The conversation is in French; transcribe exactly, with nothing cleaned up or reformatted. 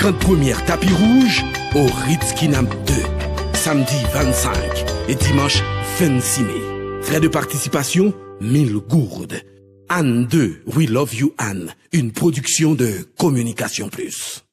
trente premières tapis rouges au Ritz-Kinam deux, samedi vingt-cinq et dimanche vingt-six mai. Frais de participation, mille gourdes. Anne deux, We Love You Anne, une production de Communication Plus.